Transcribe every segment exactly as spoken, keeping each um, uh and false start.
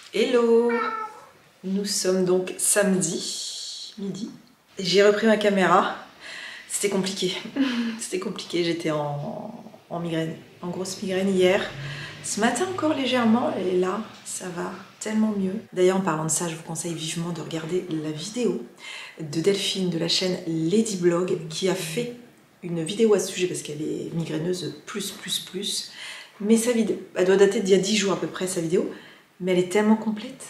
Hello! Nous sommes donc samedi, midi. J'ai repris ma caméra. C'était compliqué. C'était compliqué, j'étais en, en migraine, en grosse migraine hier. Ce matin encore légèrement, et là, ça va tellement mieux. D'ailleurs, en parlant de ça, je vous conseille vivement de regarder la vidéo de Delphine de la chaîne Ladyblog qui a fait une vidéo à ce sujet parce qu'elle est migraineuse plus, plus, plus. Mais sa vidéo, elle doit dater d'il y a dix jours à peu près, sa vidéo. Mais elle est tellement complète.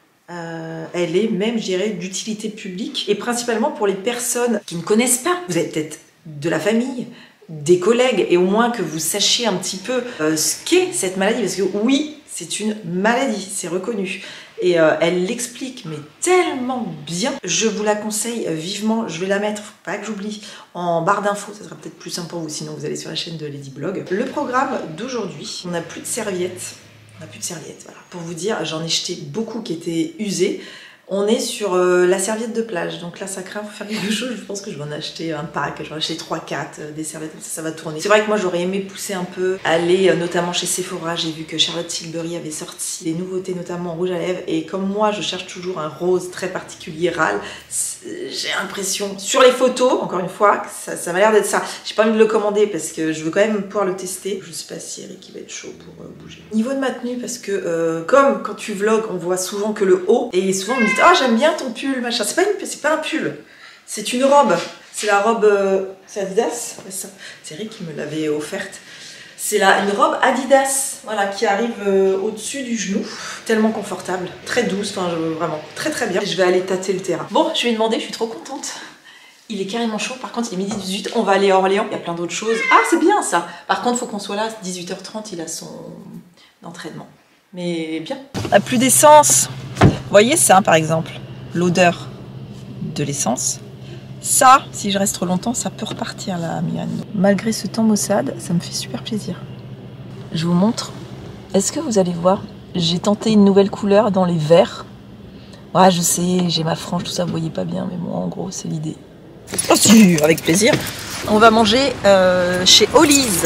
Euh, elle est même, je dirais, d'utilité publique. Et principalement pour les personnes qui ne connaissent pas. Vous avez peut-être de la famille, des collègues, et au moins que vous sachiez un petit peu euh, ce qu'est cette maladie. Parce que oui, c'est une maladie, c'est reconnu. Et euh, elle l'explique, mais tellement bien. Je vous la conseille vivement. Je vais la mettre, faut pas que j'oublie, en barre d'infos. Ça sera peut-être plus simple pour vous, sinon vous allez sur la chaîne de Ladyblog. Le programme d'aujourd'hui, on n'a plus de serviettes. On n'a plus de serviettes, voilà. Pour vous dire, j'en ai jeté beaucoup qui étaient usées. On est sur euh, la serviette de plage, donc là ça craint, faut faire quelque chose. Je pense que je vais en acheter un pack, je vais en acheter trois quatre, euh, des serviettes comme ça, ça va tourner. C'est vrai que moi j'aurais aimé pousser un peu, aller euh, notamment chez Sephora. J'ai vu que Charlotte Tilbury avait sorti des nouveautés, notamment en rouge à lèvres. Et comme moi je cherche toujours un rose très particulier, râle, j'ai l'impression, sur les photos, encore une fois, que ça, ça m'a l'air d'être ça. J'ai pas envie de le commander parce que je veux quand même pouvoir le tester. Je sais pas si Eric il va être chaud pour euh, bouger. Niveau de ma tenue, parce que euh, comme quand tu vlogs, on voit souvent que le haut, et souvent on me dit ah oh, j'aime bien ton pull, machin. C'est pas, une, pas un pull, c'est une robe. C'est la robe, euh, c'est Adidas, c'est Eric qui me l'avait offerte. C'est là une robe Adidas, voilà, qui arrive euh, au-dessus du genou, tellement confortable, très douce, enfin je, vraiment très très bien. Je vais aller tâter le terrain. Bon, je lui ai demandé, je suis trop contente. Il est carrément chaud, par contre il est midi dix-huit, on va aller à Orléans, il y a plein d'autres choses. Ah c'est bien ça. Par contre faut qu'on soit là, dix-huit heures trente, il a son entraînement. Mais bien. La plus d'essence. Vous voyez ça par exemple, l'odeur de l'essence. Ça, si je reste trop longtemps, ça peut repartir la migraine. Malgré ce temps maussade, ça me fait super plaisir. Je vous montre. Est-ce que vous allez voir? J'ai tenté une nouvelle couleur dans les verts. Ouais, je sais, j'ai ma frange, tout ça, vous voyez pas bien, mais moi, en gros, c'est l'idée. Oh si, avec plaisir. On va manger euh, chez Holly's.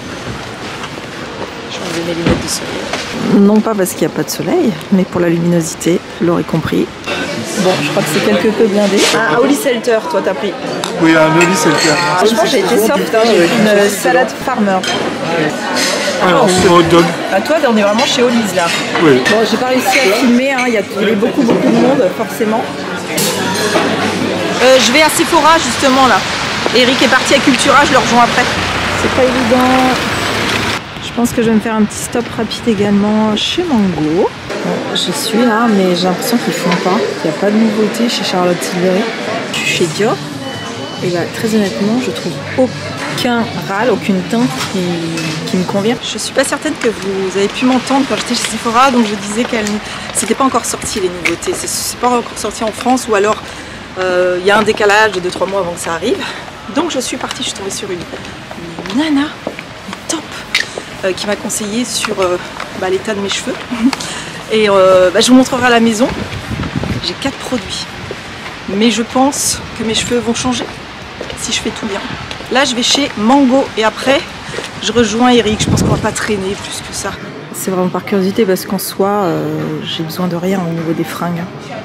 Je vais enlever mes lunettes de soleil. Non pas parce qu'il n'y a pas de soleil, mais pour la luminosité, vous l'aurez compris. Bon, je crois que c'est quelque peu blindé. Ah, Holly Selter, toi t'as pris? Oui, un Holly Selter. Franchement, j'ai été soft, hein, j'ai eu une salade farmer. Alors, c'est hot dog. Ah, toi, on est vraiment chez Holly's là. Oui. Bon, j'ai pas réussi à filmer, hein, il y avait beaucoup, beaucoup de monde, forcément. Euh, je vais à Sephora justement là. Eric est parti à Cultura, je le rejoins après. C'est pas évident. Je pense que je vais me faire un petit stop rapide également chez Mango. Bon, je suis là, mais j'ai l'impression qu'ils font pas. Il n'y a pas de nouveauté chez Charlotte Tilbury. Je suis chez Dior. Et bah, très honnêtement, je trouve aucun râle, aucune teinte qui, qui me convient. Je suis pas certaine que vous avez pu m'entendre quand j'étais chez Sephora, donc je disais qu'elle c'était pas encore sorti les nouveautés. C'est pas encore sorti en France, ou alors il euh, y a un décalage de deux trois mois avant que ça arrive. Donc je suis partie, je suis tombée sur une, une nana top euh, qui m'a conseillé sur euh, bah, l'état de mes cheveux. Et euh, bah, je vous montrerai à la maison. J'ai quatre produits. Mais je pense que mes cheveux vont changer si je fais tout bien. Là, je vais chez Mango et après, je rejoins Eric. Je pense qu'on va pas traîner plus que ça. C'est vraiment par curiosité parce qu'en soi, euh, j'ai besoin de rien au niveau des fringues.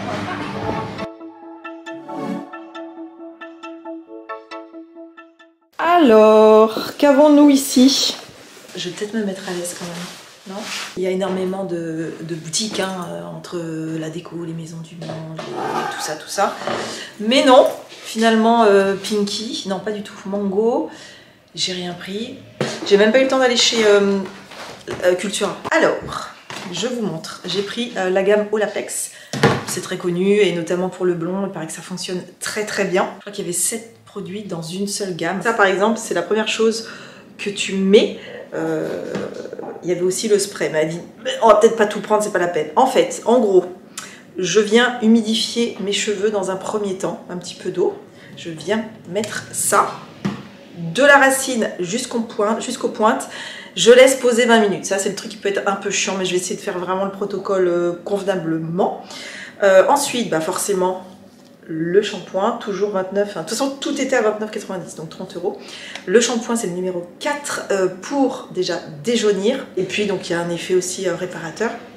Alors, qu'avons-nous ici? Je vais peut-être me mettre à l'aise quand même. Non, il y a énormément de, de boutiques hein, entre la déco, les maisons du monde, tout ça, tout ça. Mais non, finalement, euh, Pinky, non pas du tout. Mango, j'ai rien pris. J'ai même pas eu le temps d'aller chez euh, euh, Cultura. Alors, je vous montre. J'ai pris euh, la gamme Olaplex. C'est très connu et notamment pour le blond, il paraît que ça fonctionne très très bien. Je crois qu'il y avait sept produits dans une seule gamme. Ça par exemple, c'est la première chose que tu mets. Euh, il y avait aussi le spray, mais elle dit on va peut-être pas tout prendre, c'est pas la peine. En fait, en gros, je viens humidifier mes cheveux dans un premier temps, un petit peu d'eau. Je viens mettre ça de la racine jusqu'aux pointes, jusqu'aux pointes. Je laisse poser vingt minutes. Ça, c'est le truc qui peut être un peu chiant, mais je vais essayer de faire vraiment le protocole euh, convenablement. Euh, ensuite, bah forcément, le shampoing, toujours vingt-neuf. Enfin, de toute façon, tout était à vingt-neuf quatre-vingt-dix, donc trente euros. Le shampoing, c'est le numéro quatre euh, pour déjà déjaunir. Et puis, donc, il y a un effet aussi euh, réparateur.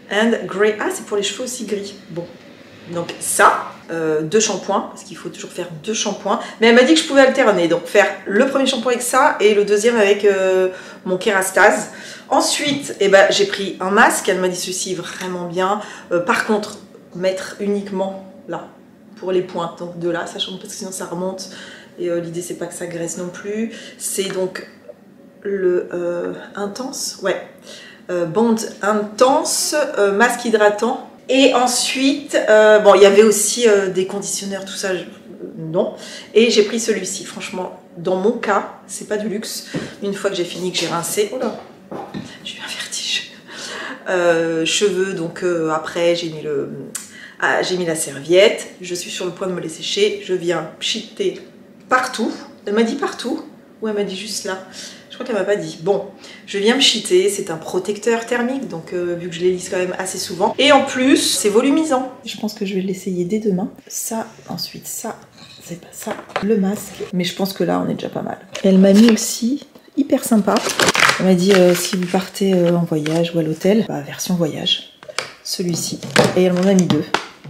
and grey. Ah, c'est pour les cheveux aussi gris. Bon, donc ça, euh, deux shampoings, parce qu'il faut toujours faire deux shampoings. Mais elle m'a dit que je pouvais alterner, donc faire le premier shampoing avec ça et le deuxième avec euh, mon Kérastase. Ensuite, eh ben, j'ai pris un masque. Elle m'a dit ceci vraiment bien. Euh, par contre, mettre uniquement là, pour les pointes, donc de là, sachant parce que sinon ça remonte. Et euh, l'idée, c'est pas que ça graisse non plus. C'est donc le euh, intense, ouais. Euh, Bond intense, euh, masque hydratant. Et ensuite, euh, bon, il y avait aussi euh, des conditionneurs, tout ça, je, euh, non. Et j'ai pris celui-ci. Franchement, dans mon cas, c'est pas du luxe. Une fois que j'ai fini, que j'ai rincé, oh là, j'ai eu un vertige. Euh, cheveux, donc euh, après, j'ai mis le, ah, j'ai mis la serviette. Je suis sur le point de me les sécher. Je viens pchiter partout. Elle m'a dit partout, ou elle m'a dit juste là. Je crois qu'elle m'a pas dit. Bon, je viens me cheater, c'est un protecteur thermique, donc euh, vu que je les lisse quand même assez souvent. Et en plus, c'est volumisant. Je pense que je vais l'essayer dès demain. Ça, ensuite ça, c'est pas ça. Le masque, mais je pense que là, on est déjà pas mal. Elle m'a mis aussi, hyper sympa. Elle m'a dit, euh, si vous partez euh, en voyage ou à l'hôtel, bah, version voyage, celui-ci. Et elle m'en a mis deux.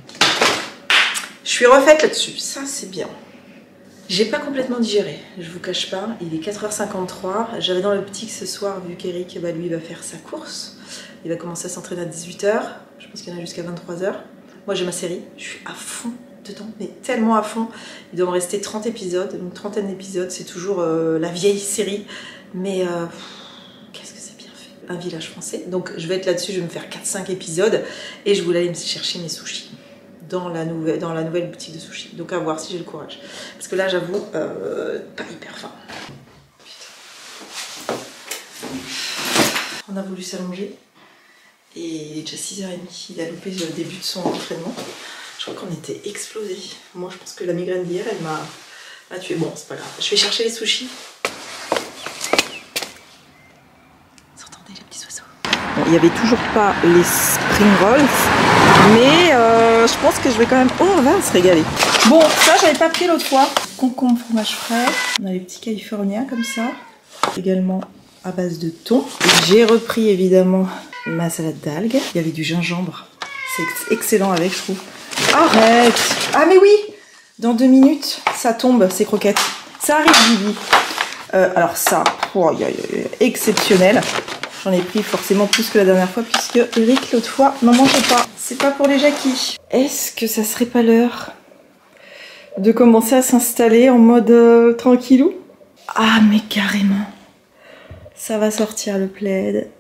Je suis refaite là-dessus, ça c'est bien. J'ai pas complètement digéré, je vous cache pas, il est quatre heures cinquante-trois, j'avais dans l'optique ce soir, vu qu'Eric, bah, lui, va faire sa course, il va commencer à s'entraîner à dix-huit heures, je pense qu'il y en a jusqu'à vingt-trois heures. Moi j'ai ma série, je suis à fond dedans, mais tellement à fond, il doit me rester trente épisodes, une trentaine d'épisodes, c'est toujours euh, la vieille série, mais euh, qu'est-ce que c'est bien fait. Un village français, donc je vais être là-dessus, je vais me faire quatre cinq épisodes, et je voulais aller me chercher mes sushis. Dans la, nouvelle, dans la nouvelle boutique de sushi. Donc à voir si j'ai le courage. Parce que là, j'avoue, euh, pas hyper faim. On a voulu s'allonger. Et il est déjà six heures trente. Il a loupé le début de son entraînement. Je crois qu'on était explosés. Moi, je pense que la migraine d'hier, elle m'a tué. Bon, c'est pas grave. Je vais chercher les sushis. Vous entendez les petits oiseaux? Bon, il n'y avait toujours pas les spring rolls. Mais euh, je pense que je vais quand même... Oh, on va se régaler. Bon, ça, j'avais pas pris l'autre fois. Concombre, fromage frais. On a les petits californiens comme ça. Également à base de thon. J'ai repris évidemment ma salade d'algues. Il y avait du gingembre. C'est excellent avec, je trouve. Arrête! Ah, mais oui! Dans deux minutes, ça tombe, ces croquettes. Ça arrive, Bibi. Euh, alors ça, oh, y a, y a, exceptionnel. J'en ai pris forcément plus que la dernière fois puisque Eric l'autre fois n'en mangeait pas. C'est pas pour les Jackies. Est-ce que ça serait pas l'heure de commencer à s'installer en mode euh, tranquillou? Ah mais carrément. Ça va sortir le plaid.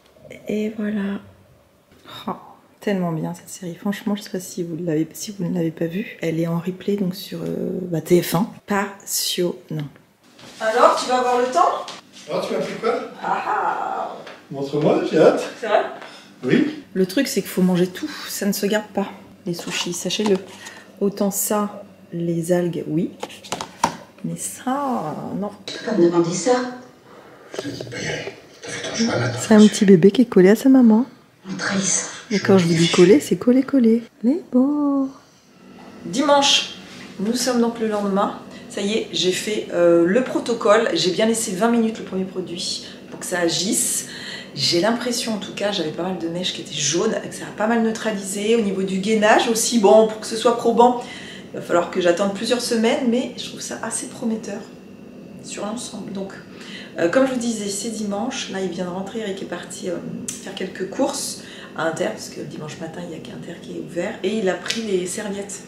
Et voilà. Oh, tellement bien cette série. Franchement, je sais pas si vous l'avez, si vous ne l'avez pas vue. Elle est en replay donc sur euh, bah, T F un. Passionnant. Alors, tu vas avoir le temps? Alors, tu m'as pris quoi? Ah ah. Montre-moi, j'ai hâte. C'est vrai? Oui. Le truc, c'est qu'il faut manger tout. Ça ne se garde pas, les sushis, sachez-le. Autant ça, les algues, oui. Mais ça, non. Tu peux pas me demander ça? Je te dis de pas y aller. T'as fait ton choix maintenant. C'est un petit bébé qui est collé à sa maman. On trahisse. Et quand je vous dis coller, c'est coller-coller. Les beaux. Dimanche, nous sommes donc le lendemain. Ça y est, j'ai fait euh, le protocole. J'ai bien laissé vingt minutes le premier produit pour que ça agisse. J'ai l'impression, en tout cas, j'avais pas mal de mèches qui étaient jaunes, que ça a pas mal neutralisé. Au niveau du gainage aussi, bon, pour que ce soit probant, il va falloir que j'attende plusieurs semaines, mais je trouve ça assez prometteur sur l'ensemble. Donc, euh, comme je vous disais, c'est dimanche. Là, il vient de rentrer, Eric est parti euh, faire quelques courses à Inter, parce que dimanche matin, il n'y a qu'Inter qui est ouvert. Et il a pris les serviettes.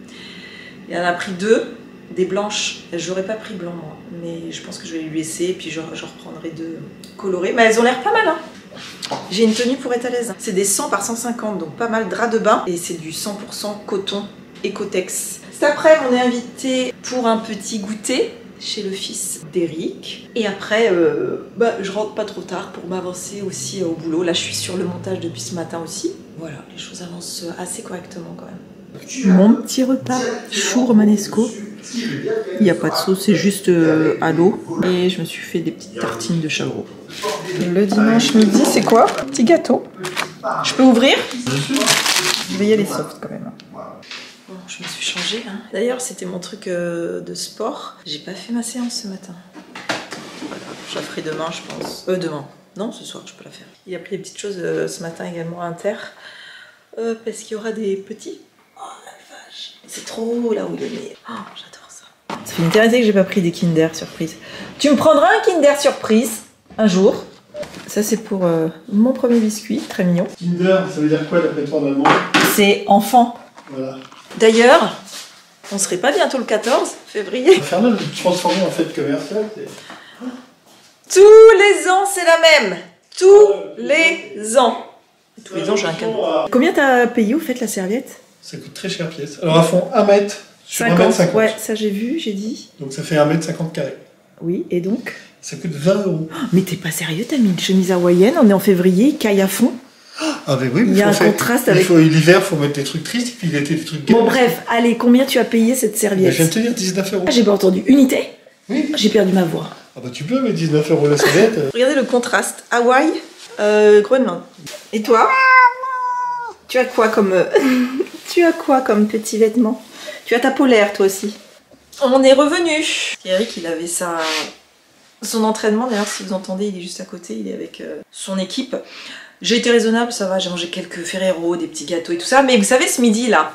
Il en a pris deux. Des blanches, j'aurais pas pris blanc moi, mais je pense que je vais lui laisser et puis je, je reprendrai deux colorées. Mais elles ont l'air pas mal, hein. J'ai une tenue pour être à l'aise. C'est des cent par cent cinquante, donc pas mal drap de bain. Et c'est du cent pour cent coton Ecotex. Cet après, on est invité pour un petit goûter chez le fils d'Eric. Et après, euh, bah, je rentre pas trop tard pour m'avancer aussi au boulot. Là, je suis sur le montage depuis ce matin aussi. Voilà, les choses avancent assez correctement quand même. Mon petit repas chou romanesco. Il n'y a pas de sauce, c'est juste euh, à l'eau. Et je me suis fait des petites tartines de chevreau. Le dimanche midi, c'est quoi? Petit gâteau. Je peux ouvrir? Je vais y aller soft quand même. Bon, je me suis changée. Hein. D'ailleurs, c'était mon truc euh, de sport. J'ai pas fait ma séance ce matin. Voilà, je la ferai demain, je pense. Euh, demain. Non, ce soir, je peux la faire. Il a pris des petites choses euh, ce matin également à Inter. Euh, parce qu'il y aura des petits. Oh la vache. C'est trop là où il est né. Oh, j'adore ça. Ça fait une éternité que j'ai pas pris des Kinder Surprise. Tu me prendras un Kinder Surprise un jour. Ça, c'est pour euh, mon premier biscuit. Très mignon. Kinder, ça veut dire quoi d'après toi en allemand? C'est enfant. Voilà. D'ailleurs, on serait pas bientôt le quatorze février? Infernal, transformer en fête commerciale, c'est... Tous les ans, c'est la même. Tous les ans. Tous les ans, j'ai un cadeau. Combien t'as payé au fait la serviette? Ça coûte très cher pièce. Alors elles font un mètre sur un mètre cinquante. cinquante. Ouais, ça j'ai vu, j'ai dit. Donc ça fait un mètre cinquante carré. Oui, et donc? Ça coûte vingt euros. Mais t'es pas sérieux, t'as mis une chemise hawaïenne, on est en février, il caille à fond. Ah mais oui, mais il y a un faire... contraste avec... L'hiver, il faut mettre des trucs tristes, et puis l'été, des trucs gais. Bon bref, allez, combien tu as payé cette serviette? Je viens de te dire dix-neuf euros. Ah, j'ai pas entendu. Unité? Oui. J'ai perdu ma voix. Ah bah tu peux, mais dix-neuf euros la serviette. Euh... Regardez le contraste. Hawaï, euh, Groenland. Et toi? Tu as quoi comme... tu as quoi comme petit vêtement? Tu as ta polaire, toi aussi. On est revenu. Eric, il avait sa... son entraînement. D'ailleurs, si vous entendez, il est juste à côté. Il est avec euh, son équipe. J'ai été raisonnable, ça va. J'ai mangé quelques Ferrero, des petits gâteaux et tout ça. Mais vous savez, ce midi, là...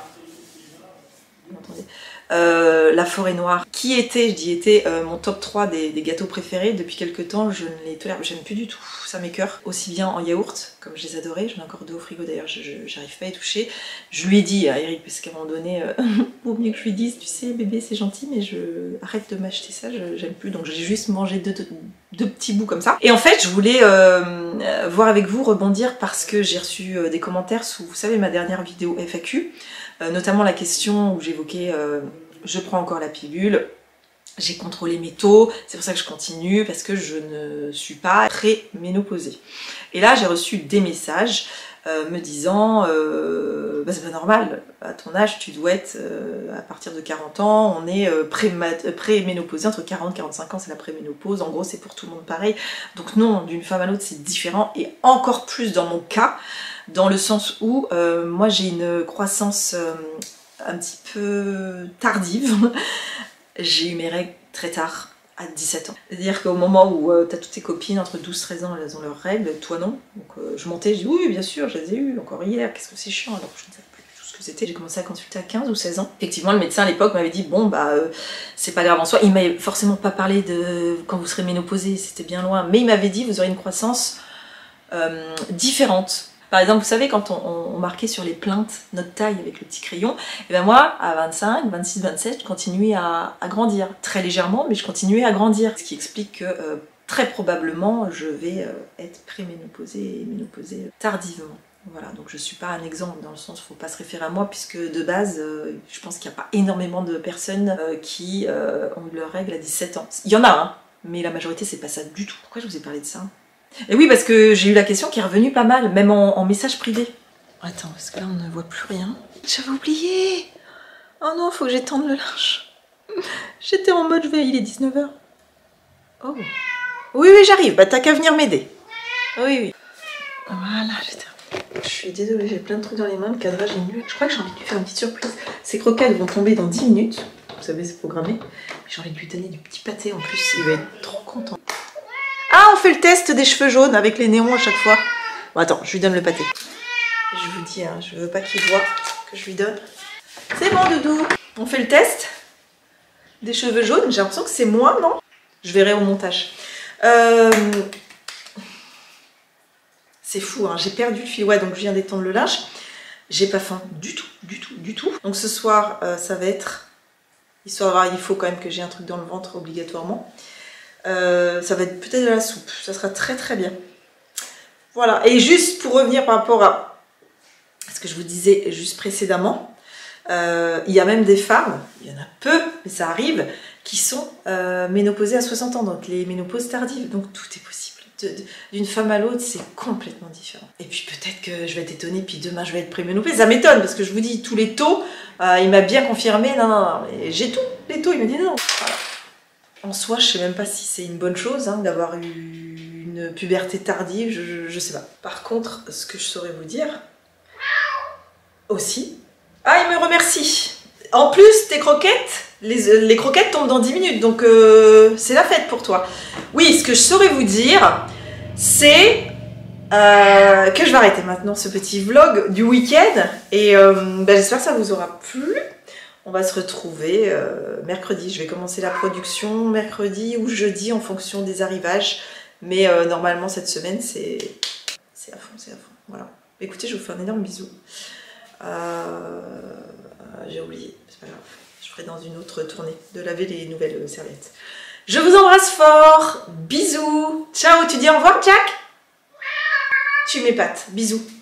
Vous entendez Euh, la forêt noire, qui était, je dis était, euh, mon top trois des, des gâteaux préférés. Depuis quelques temps, je ne les tolère, j'aime plus du tout, ça m'écoeure. Aussi bien en yaourt, comme je les adorais, j'en ai encore deux au frigo d'ailleurs, je j'arrive pas à y toucher. Je lui ai dit à Eric, parce qu'à un moment donné, euh, vaut mieux que je lui dise, tu sais bébé c'est gentil, mais je arrête de m'acheter ça, j'aime plus. Donc j'ai juste mangé deux, deux, deux petits bouts comme ça. Et en fait, je voulais euh, voir avec vous, rebondir, parce que j'ai reçu euh, des commentaires sous, vous savez, ma dernière vidéo F A Q. Euh, notamment la question où j'évoquais euh, je prends encore la pilule, j'ai contrôlé mes taux, c'est pour ça que je continue, parce que je ne suis pas pré-ménopausée. Et là j'ai reçu des messages euh, me disant euh, bah, c'est pas normal, à ton âge tu dois être euh, à partir de quarante ans, on est euh, pré-ménopausée, entre quarante et quarante-cinq ans c'est la pré-ménopause, en gros c'est pour tout le monde pareil. Donc non, d'une femme à l'autre c'est différent, et encore plus dans mon cas, dans le sens où euh, moi j'ai une croissance euh, un petit peu tardive. J'ai eu mes règles très tard, à dix-sept ans. C'est-à-dire qu'au moment où euh, tu as toutes tes copines entre douze et treize ans, elles ont leurs règles, toi non. Donc euh, je montais, je dis oui bien sûr, je les ai eues encore hier, qu'est-ce que c'est chiant, alors que je ne savais plus du tout ce que c'était. J'ai commencé à consulter à quinze ou seize ans. Effectivement le médecin à l'époque m'avait dit bon bah euh, c'est pas grave en soi. Il m'avait forcément pas parlé de quand vous serez ménopausée, c'était bien loin, mais il m'avait dit vous aurez une croissance euh, différente. Par exemple, vous savez, quand on, on marquait sur les plaintes notre taille avec le petit crayon, et ben moi, à vingt-cinq, vingt-six, vingt-sept, je continuais à, à grandir. Très légèrement, mais je continuais à grandir. Ce qui explique que euh, très probablement, je vais euh, être préménopausée et ménopausée tardivement. Voilà, donc je suis pas un exemple dans le sens où il ne faut pas se référer à moi, puisque de base, euh, je pense qu'il n'y a pas énormément de personnes euh, qui euh, ont eu leurs règles à dix-sept ans. Il y en a, hein, mais la majorité, c'est pas ça du tout. Pourquoi je vous ai parlé de ça ? Et oui, parce que j'ai eu la question qui est revenue pas mal, même en, en message privé. Attends, parce que là, on ne voit plus rien. J'avais oublié. Oh non, faut que j'étende le linge. J'étais en mode, je vais, il est dix-neuf heures. Oh. Oui, oui, j'arrive. Bah, t'as qu'à venir m'aider. Oui, oui. Voilà, j'étais... Je suis désolée, j'ai plein de trucs dans les mains, le cadrage est nul. Je crois que j'ai envie de lui faire une petite surprise. Ces croquettes vont tomber dans dix minutes. Vous savez, c'est programmé. J'ai envie de lui donner du petit pâté en plus, il va être trop content. Ah, on fait le test des cheveux jaunes avec les néons à chaque fois. Bon, attends, je lui donne le pâté. Je vous dis, hein, je veux pas qu'il voit que je lui donne. C'est bon, Doudou. On fait le test des cheveux jaunes. J'ai l'impression que c'est moi, non? Je verrai au montage. Euh... C'est fou, hein. J'ai perdu le fil. Ouais, donc je viens d'étendre le linge. J'ai pas faim du tout, du tout, du tout. Donc ce soir, euh, ça va être... Histoire, il faut quand même que j'ai un truc dans le ventre obligatoirement. Euh, ça va être peut-être de la soupe, ça sera très très bien. Voilà, et juste pour revenir par rapport à ce que je vous disais juste précédemment, euh, il y a même des femmes, il y en a peu, mais ça arrive, qui sont euh, ménopausées à soixante ans, donc les ménopauses tardives, donc tout est possible. D'une femme à l'autre, c'est complètement différent. Et puis peut-être que je vais être étonnée, puis demain je vais être préménopausée. Ça m'étonne, parce que je vous dis, tous les taux, euh, il m'a bien confirmé, non, non, non, j'ai tout, les taux, il m'a dit non. Voilà. En soi, je sais même pas si c'est une bonne chose hein, d'avoir eu une puberté tardive, je, je, je sais pas. Par contre, ce que je saurais vous dire aussi... Ah, il me remercie. En plus, tes croquettes, les, les croquettes tombent dans dix minutes, donc euh, c'est la fête pour toi. Oui, ce que je saurais vous dire, c'est euh, que je vais arrêter maintenant ce petit vlog du week-end. Et euh, ben, j'espère que ça vous aura plu. On va se retrouver euh, mercredi. Je vais commencer la production mercredi ou jeudi en fonction des arrivages. Mais euh, normalement, cette semaine, c'est à fond, c'est à fond. Voilà. Écoutez, je vous fais un énorme bisou. Euh, J'ai oublié, c'est pas grave. Je ferai dans une autre tournée de laver les nouvelles serviettes. Je vous embrasse fort. Bisous. Ciao, tu dis au revoir, Jack? Tu m'épates. Bisous.